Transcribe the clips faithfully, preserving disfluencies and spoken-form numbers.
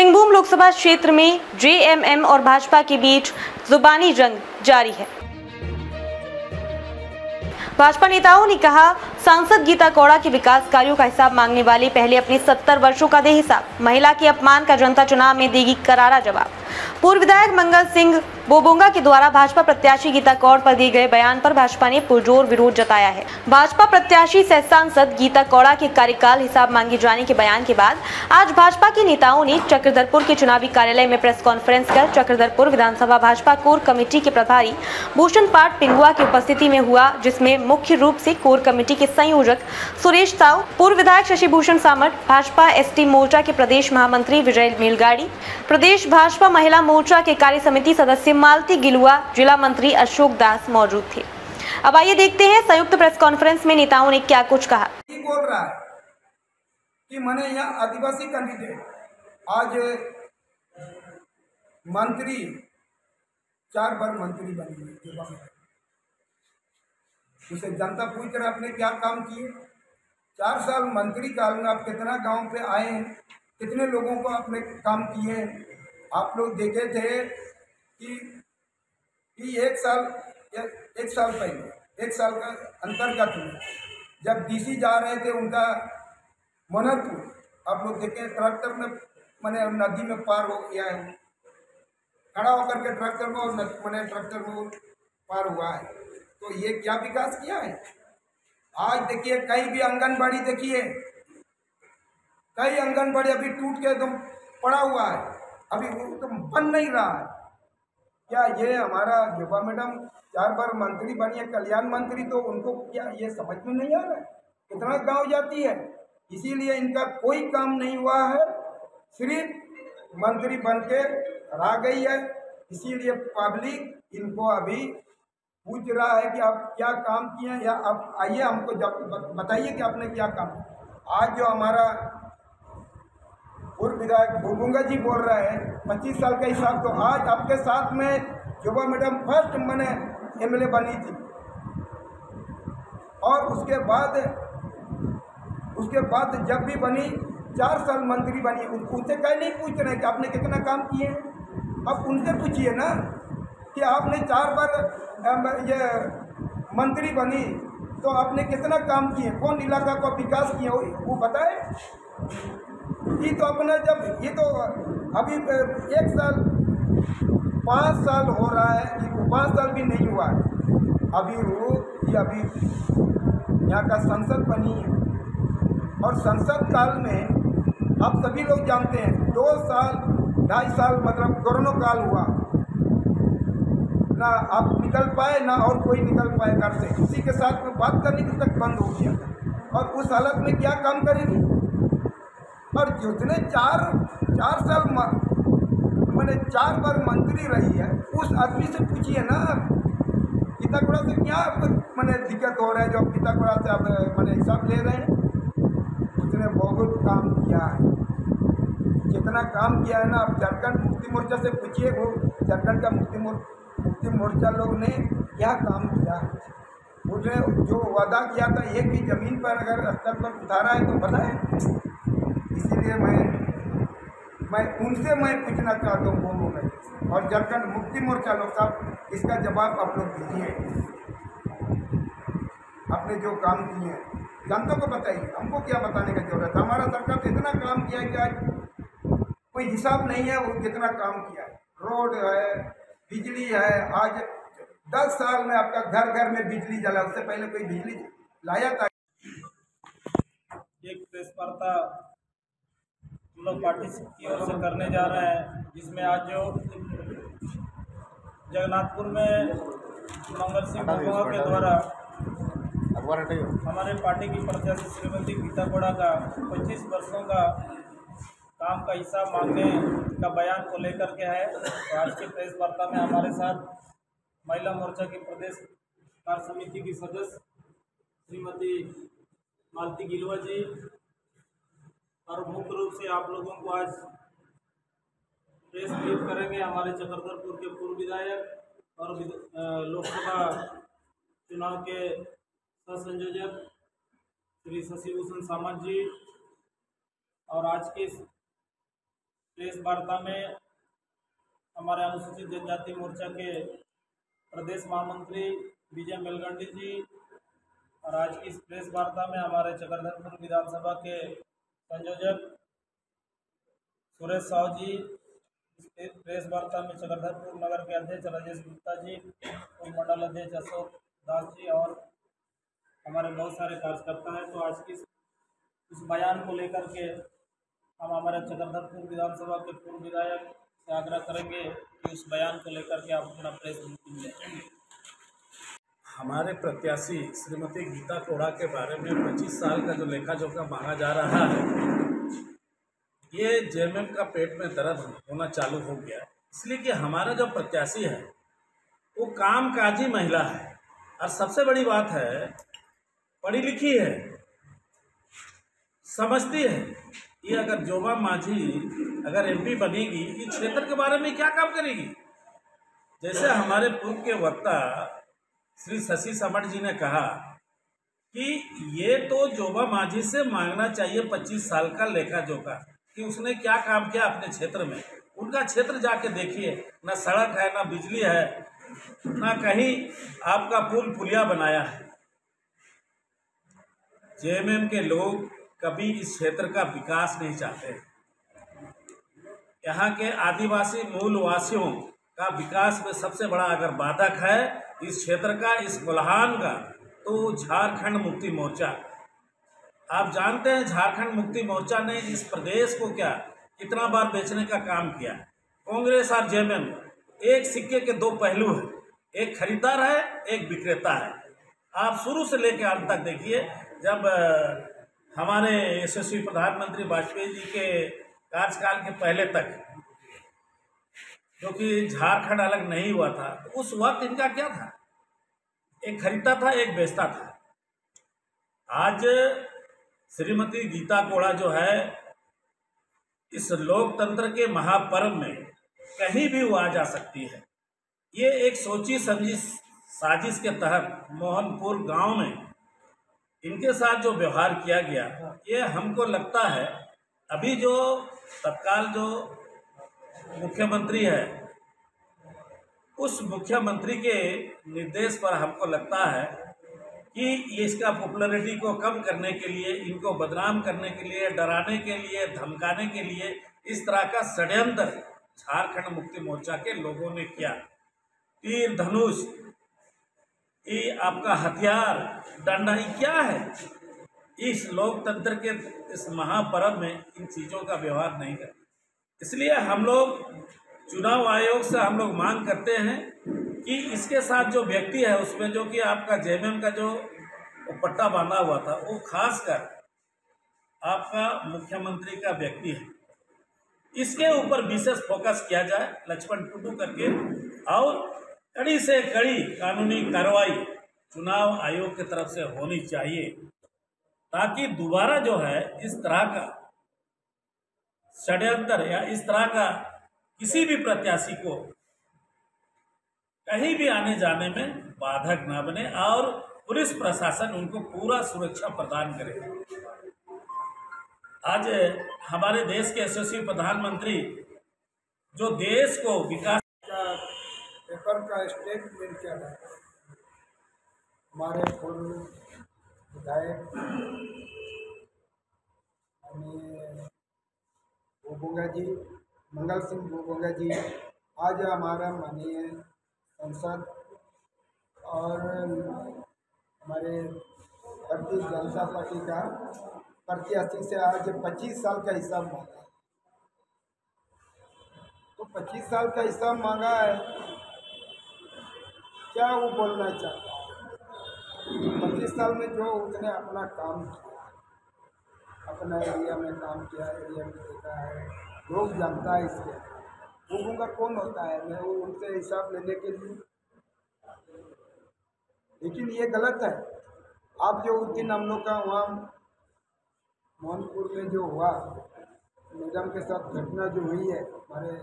सिंहभूम लोकसभा क्षेत्र में जेएमएम और भाजपा के बीच जुबानी जंग जारी है। भाजपा नेताओं ने कहा, सांसद गीता कौड़ा के विकास कार्यों का हिसाब मांगने वाले पहले अपने सत्तर वर्षों का दे हिसाब, महिला के अपमान का जनता चुनाव में देगी करारा जवाब। पूर्व विधायक मंगल सिंह बोबोंगा के द्वारा भाजपा प्रत्याशी गीता कौड़ पर दिए गए बयान पर भाजपा ने पुरजोर विरोध जताया है। भाजपा प्रत्याशी सह सांसद गीता कौड़ा के कार्यकाल हिसाब मांगे जाने के बयान के बाद आज भाजपा के नेताओं ने चक्रधरपुर के चुनावी कार्यालय में प्रेस कॉन्फ्रेंस कर चक्रधरपुर विधानसभा भाजपा कोर कमेटी के प्रभारी भूषण पाठ पिंगुआ की उपस्थिति में हुआ, जिसमें मुख्य रूप से कोर कमेटी के संयोजक सुरेश साव, पूर्व विधायक शशि भूषण सामंत, भाजपा एसटी मोर्चा के प्रदेश महामंत्री विजय मेलगाड़ी, प्रदेश भाजपा महिला मोर्चा के कार्य समिति सदस्य मालती गिलुआ, जिला मंत्री अशोक दास मौजूद थे। अब आइए देखते हैं संयुक्त प्रेस कॉन्फ्रेंस में नेताओं ने क्या कुछ कहा। बोल रहा है कि मैंने यहाँ आदिवासी कैंडिडेट आज मंत्री चार बार मंत्री बनी है, उसे जनता पूछ रहा आपने क्या काम किए। चार साल मंत्री काल में आप कितना गांव पे आए, कितने लोगों को आपने काम किए। आप लोग देखे थे कि, कि एक साल एक साल पहले एक साल का अंतर्गत में जब डीसी जा रहे थे उनका मनरपुर, आप लोग देखे ट्रैक्टर में मैंने नदी में पार हो गया है, खड़ा होकर के ट्रैक्टर में और मैंने ट्रैक्टर में पार हुआ है। तो ये क्या विकास किया है। आज देखिए कहीं भी आंगनबाड़ी देखिए, कई आंगनबाड़ी अभी टूट के एकदम पड़ा हुआ है, अभी तो बन नहीं रहा है। क्या ये हमारा योगा मैडम चार बार मंत्री बनी है, कल्याण मंत्री, तो उनको क्या ये समझ में नहीं आ रहा है कितना गांव जाती है। इसीलिए इनका कोई काम नहीं हुआ है, सिर्फ मंत्री बन के रह गई है। इसीलिए पब्लिक इनको अभी पूछ रहा है कि आप क्या काम किए हैं, या आप आइए हमको बताइए कि आपने क्या काम। आज जो हमारा पूर्व विधायक बोबोंगा जी बोल रहे हैं पच्चीस साल का हिसाब, तो आज आपके साथ में जोबा मैडम फर्स्ट मैंने एमएलए बनी थी, और उसके बाद उसके बाद जब भी बनी चार साल मंत्री बनी, उनसे कहीं नहीं पूछ रहे कि आपने कितना काम किए हैं। अब उनसे पूछिए ना कि आपने चार बार ये मंत्री बनी तो आपने कितना काम किए, कौन इलाका का विकास किया वो बताए। ये तो अपना जब ये तो अभी एक साल पाँच साल हो रहा है, पाँच साल भी नहीं हुआ है, अभी वो ये अभी यहाँ का संसद बनी है। और संसद काल में आप सभी लोग जानते हैं दो साल ढाई साल मतलब कोरोना काल हुआ, ना आप निकल पाए ना और कोई निकल पाए घर से, किसी के साथ में बात करने की तक बंद हो गया। और उस हालत में क्या काम करेगी। और जितने चार चार साल मैंने चार बार मंत्री रही है, उस आदमी से पूछिए ना गीता कौड़ा से क्या मैंने दिक्कत हो रहा है, जो गीता कौड़ा से आप मैंने हिसाब ले रहे हैं। उसने बहुत काम किया है, जितना काम किया है ना, आप झारखंड मुक्ति मोर्चा से पूछिए, वो झारखंड का मुक्ति मोर्चा मुक्ति मोर्चा लोग ने क्या काम किया है। उन्होंने जो वादा किया था एक भी जमीन पर अगर स्तर पर उतारा है तो बताएं। इसीलिए मैं मैं उनसे मैं पूछना चाहता हूँ बोलो में, और झारखंड मुक्ति मोर्चा लोग साहब इसका जवाब आप लोग दीजिए। आपने जो काम किए हैं जनता को बताइए, हमको क्या बताने की जरूरत है। हमारा सरकार तो इतना काम किया है कि आज कोई हिसाब नहीं है वो कितना काम किया है। रोड है, बिजली है, आज दस साल में आपका घर घर में बिजली जला, उससे पहले कोई बिजली लाया था। एक प्रेस वार्ता हम लोग पार्टी की ओर से करने जा रहे हैं, जिसमें आज जो जगन्नाथपुर में मंगल सिंह बोबोंगा के द्वारा हमारे पार्टी की प्रत्याशी श्रीमती गीता कौड़ा का पच्चीस वर्षों का काम का हिसाब मांगने का बयान को लेकर के है। तो आज की प्रेस वार्ता में हमारे साथ महिला मोर्चा की प्रदेश कार्य समिति की सदस्य श्रीमती मालती गिलुआ जी, और मुख्य रूप से आप लोगों को आज प्रेस ब्रीफ करेंगे हमारे चक्रधरपुर के पूर्व विधायक और लोकसभा चुनाव के सह संयोजक श्री शशि भूषण सामंत जी, और आज के प्रेस वार्ता में हमारे अनुसूचित जनजाति मोर्चा के प्रदेश महामंत्री विजय मेलगंडी जी और आज की इस प्रेस वार्ता में हमारे चक्रधरपुर विधानसभा के संयोजक सुरेश साहू जी, इस प्रेस वार्ता में चक्रधरपुर नगर के अध्यक्ष राजेश गुप्ता जी, मंडल अध्यक्ष अशोक दास जी और हमारे बहुत सारे कार्यकर्ता हैं। तो आज की इस बयान को लेकर के हम हमारे चक्रधरपुर विधानसभा के पूर्व विधायक से आग्रह करेंगे कि उस बयान को लेकर के आप अपना प्रेस ब्रीफिंग लें। हमारे प्रत्याशी श्रीमती गीता कोड़ा के बारे में पच्चीस साल का जो लेखा जोखा मांगा जा रहा है, ये जेएमएम का पेट में दर्द होना चालू हो गया है। इसलिए कि हमारा जो प्रत्याशी है वो कामकाजी महिला है और सबसे बड़ी बात है पढ़ी लिखी है, समझती है। ये अगर जोबा मांझी अगर एमपी बनेगी, इस क्षेत्र के बारे में क्या काम करेगी? जैसे हमारे पूर्व के वक्ता श्री शशि समठ जी ने कहा कि ये तो जोबा मांझी से मांगना चाहिए पच्चीस साल का लेखा जोखा कि उसने क्या काम किया अपने क्षेत्र में। उनका क्षेत्र जाके देखिए, ना सड़क है, ना बिजली है, ना कहीं आपका पुल पुलिया बनाया है। जेएमएम के लोग कभी इस क्षेत्र का विकास नहीं चाहते। यहाँ के आदिवासी मूल वासियों का विकास में सबसे बड़ा अगर बाधक है इस क्षेत्र का, इस कोल्हान का, तो झारखंड मुक्ति मोर्चा। आप जानते हैं झारखंड मुक्ति मोर्चा ने इस प्रदेश को क्या कितना बार बेचने का काम किया। कांग्रेस और जेएमएम एक सिक्के के दो पहलू हैं, एक खरीदार है, एक विक्रेता है। आप शुरू से लेकर अंत तक देखिए, जब हमारे यशस्वी प्रधानमंत्री वाजपेयी जी के कार्यकाल के पहले तक, जो कि झारखंड अलग नहीं हुआ था, तो उस वक्त इनका क्या था? एक खरीदता था, एक बेचता था। आज श्रीमती गीता कोड़ा जो है इस लोकतंत्र के महापर्व में कहीं भी वो आ जा सकती है। ये एक सोची समझी साजिश के तहत मोहनपुर गांव में इनके साथ जो व्यवहार किया गया, ये हमको लगता है अभी जो तत्काल जो मुख्यमंत्री है, उस मुख्यमंत्री के निर्देश पर हमको लगता है कि ये इसका पॉपुलैरिटी को कम करने के लिए, इनको बदनाम करने के लिए, डराने के लिए, धमकाने के लिए इस तरह का षड्यंत्र झारखंड मुक्ति मोर्चा के लोगों ने किया। तीर धनुष, ये आपका हथियार, डंडा, ये क्या है? इस लोकतंत्र के इस महापर्व में इन चीज़ों का व्यवहार नहीं करते। इसलिए हम लोग चुनाव आयोग से हम लोग मांग करते हैं कि इसके साथ जो व्यक्ति है उसमें जो कि आपका जेएमएम का जो पट्टा बांधा हुआ था, वो खासकर आपका मुख्यमंत्री का व्यक्ति है। इसके ऊपर विशेष फोकस किया जाए लक्ष्मण टुडू करके, और कड़ी से कड़ी कानूनी कार्रवाई चुनाव आयोग की तरफ से होनी चाहिए, ताकि दोबारा जो है इस तरह का षड्यंत्र या इस तरह का किसी भी प्रत्याशी को कहीं भी आने जाने में बाधक ना बने और पुलिस प्रशासन उनको पूरा सुरक्षा प्रदान करे। आज हमारे देश के यशस्वी प्रधानमंत्री जो देश को विकास का पेपर का स्टेटमेंट क्या है? हमारे पूर्व विधायक भूभुंगा जी, मंगल सिंह भूभुंगा जी, आज हमारा माननीय सांसद और हमारे भारतीय जनता पार्टी का प्रत्याशी से आज पच्चीस साल का हिसाब मांगा। तो पच्चीस साल का हिसाब मांगा है, क्या वो बोलना चाहता है? पच्चीस साल में जो उसने अपना काम किया, अपना एरिया में काम किया, एरिया में देखा है, लोग जानता है। इसलिए भूभुंगा कौन होता है मैं वो उनसे हिसाब लेने के लिए? लेकिन ये गलत है। आप जो उस दिन हम लोग का वहाँ मोहनपुर में जो हुआ, मैडम के साथ घटना जो हुई है हमारे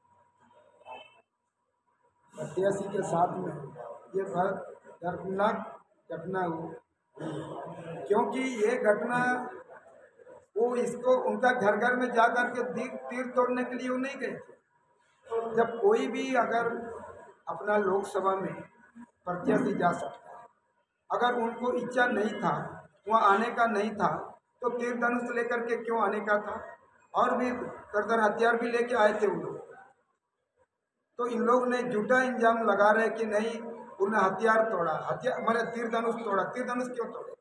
प्रत्याशी के साथ में, ये बहुत दर्दनाक घटना हुई, क्योंकि ये घटना वो इसको उनका घर घर में जा कर के तीर तीर तोड़ने के लिए वो नहीं गए थे। जब कोई भी अगर अपना लोकसभा में प्रत्याशी जा सकता है, अगर उनको इच्छा नहीं था, वहाँ आने का नहीं था, तो तीर धनुष लेकर के क्यों आने का था? और भी तरतर हथियार भी लेके आए थे उन लोग। तो इन लोग ने झूठा इंजाम लगा रहे कि नहीं उन्हें हथियार तोड़ा, हथियार मैंने तीर धनुष तोड़ा। तीर धनुष क्यों तोड़े?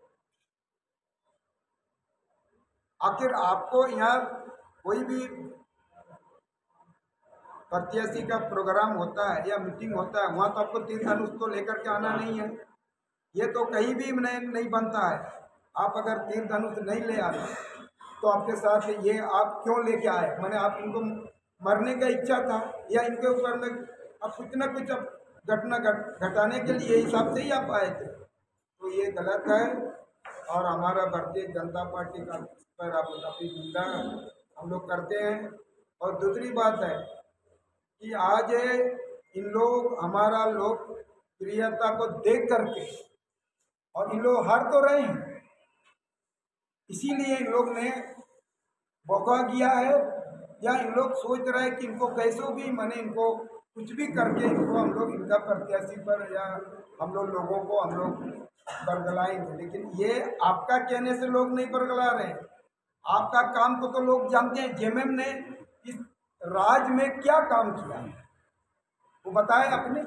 आखिर आपको यहाँ कोई भी प्रत्याशी का प्रोग्राम होता है या मीटिंग होता है, वहाँ तो आपको तीर धनुष तो लेकर के आना नहीं है। ये तो कहीं भी नहीं, नहीं बनता है। आप अगर तीर धनुष नहीं ले आते तो आपके साथ ये आप क्यों लेके आए? मैंने आप इनको मरने का इच्छा था या इनके ऊपर में अब कुछ ना कुछ अब घटना घट घटाने के लिए हिसाब से ही आप आए थे, तो ये गलत है। और हमारा भारतीय जनता पार्टी का पर आप काफ़ी निंदा हम लोग करते हैं। और दूसरी बात है कि आज इन लोग हमारा लोकप्रियता को देख करके और इन लोग हार तो रहे हैं, इसीलिए इन लोग ने मौका किया है, या इन लोग सोच रहे हैं कि इनको कैसे भी माने इनको कुछ भी करके इनको हम लोग इनका प्रत्याशी पर या हम लोग लोगों को हम लोग बरगलाएंगे। लेकिन ये आपका कहने से लोग नहीं बरगला रहे, आपका काम को तो लोग जानते हैं। जेएमएम ने इस राज्य में क्या काम किया वो बताए अपने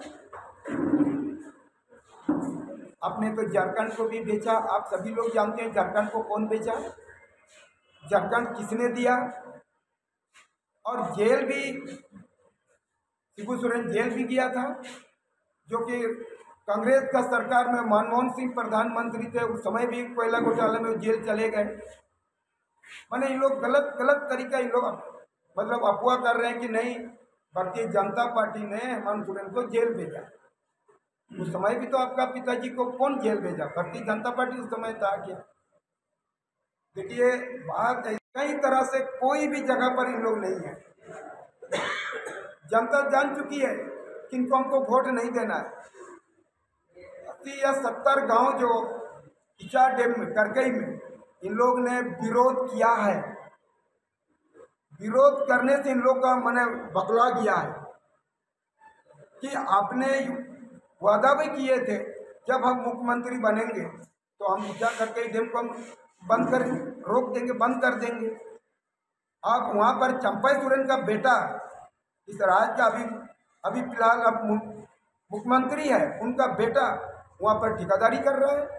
अपने तो झारखंड को भी बेचा। आप सभी लोग जानते हैं झारखंड को कौन बेचा, झारखंड किसने दिया। और जेल भी शिबू सोरेन जेल भी गया था, जो कि कांग्रेस का सरकार में मनमोहन सिंह प्रधानमंत्री थे, उस समय भी कोयला घोटाले में जेल चले गए। माने इन लोग गलत गलत तरीका इन लोग मतलब अफवाह कर रहे हैं कि नहीं भारतीय जनता पार्टी ने हेमंत सोरेन को जेल भेजा। उस समय भी तो आपका पिताजी को कौन जेल भेजा? भारतीय जनता पार्टी उस समय था क्या? देखिए बात कई तरह से कोई भी जगह पर इन लोग नहीं है। जनता जान चुकी है कि इनको हमको वोट नहीं देना है। अस्सी या सत्तर गांव जो इचा डैम में करकई में इन लोग ने विरोध किया है। विरोध करने से इन लोग का मैंने बकला गया है कि आपने वादा भी किए थे जब हम मुख्यमंत्री बनेंगे तो हम इचा करकई डैम को हम बंद कर रोक देंगे, बंद कर देंगे। आप वहाँ पर चंपई सोरेन का बेटा इस राज्य का अभी अभी फिलहाल अब मुख्यमंत्री है, उनका बेटा वहाँ पर ठेकेदारी कर रहा है।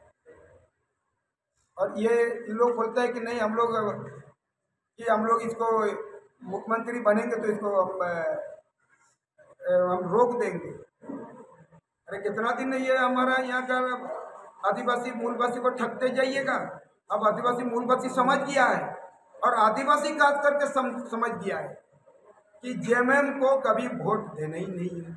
और ये इन लोग बोलते हैं कि नहीं हम लोग कि हम लोग इसको मुख्यमंत्री बनेंगे तो इसको हम हम रोक देंगे। अरे कितना दिन ये हमारा यहाँ का आदिवासी मूलवासी को ठगते जाइएगा। अब आदिवासी मूलवासी समझ गया है और आदिवासी खास करके सम, समझ गया है कि जेएमएम को कभी वोट देना ही नहीं है।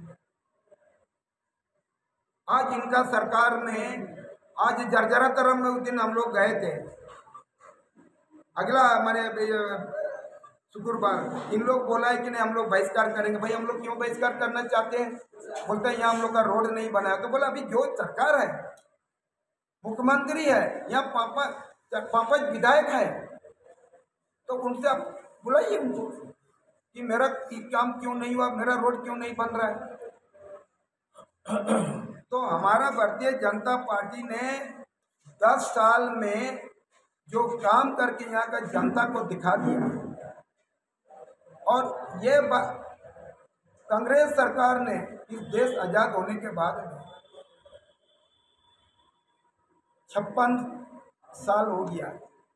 आज इनका सरकार में आज जर्जरा तरफ में उस दिन हम लोग गए थे, अगला मैंने शुक्रवार इन लोग बोला है कि नहीं हम लोग बहिष्कार करेंगे। भाई हम लोग क्यों बहिष्कार करना चाहते हैं? बोलते हैं यहाँ हम लोग का रोड नहीं बना है। तो बोला अभी जो सरकार है, मुख्यमंत्री है, यहाँ पापा पापा विधायक है, तो उनसे आप बुलाइए उनको कि मेरा काम क्यों नहीं हुआ, मेरा रोड क्यों नहीं बन रहा है। तो हमारा भारतीय जनता पार्टी ने दस साल में जो काम करके यहाँ का जनता को दिखा दिया, और ये कांग्रेस सरकार ने इस देश आज़ाद होने के बाद में छप्पन साल हो गया,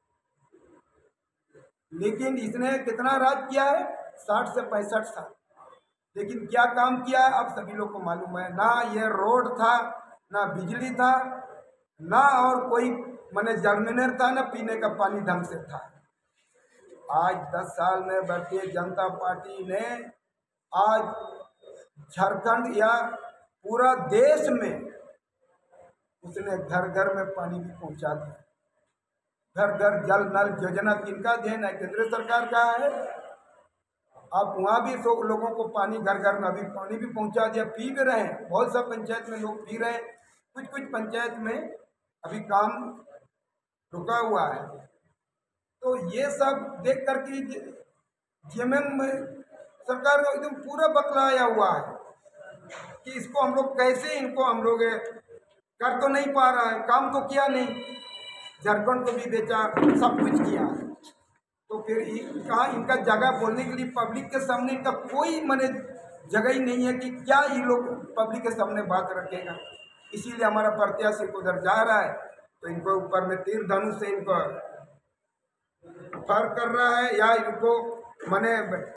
लेकिन इसने कितना राज किया है? साठ से पैंसठ साल। लेकिन क्या काम किया है आप सभी लोग को मालूम है। ना ये रोड था, ना बिजली था, ना और कोई मैंने जलमीनर था, ना पीने का पानी ढंग से था। आज दस साल में भारतीय जनता पार्टी ने आज झारखंड या पूरा देश में उसने घर घर में पानी भी पहुंचा दिया। घर घर जल नल योजना किनका देन है? केंद्र सरकार का है। आप वहाँ भी सौ लोगों को पानी घर घर में अभी पानी भी पहुंचा दिया, पी भी रहे हैं। बहुत सा पंचायत में लोग पी रहे हैं, कुछ कुछ पंचायत में अभी काम रुका हुआ है। तो ये सब देख करके जेएमएम सरकार को एकदम पूरा बकलाया हुआ है कि इसको हम लोग कैसे इनको हम लोग कर तो नहीं पा रहा है, काम तो किया नहीं, झारखंड को भी बेचा, सब कुछ किया है। तो फिर कहाँ इनका जगह बोलने के लिए पब्लिक के सामने इनका कोई मने जगह ही नहीं है कि क्या ये लोग पब्लिक के सामने बात रखेगा। इसीलिए हमारा प्रत्याशी को उधर जा रहा है तो इनको ऊपर में तीर धनुष से इनको फर्क कर रहा है या इनको मने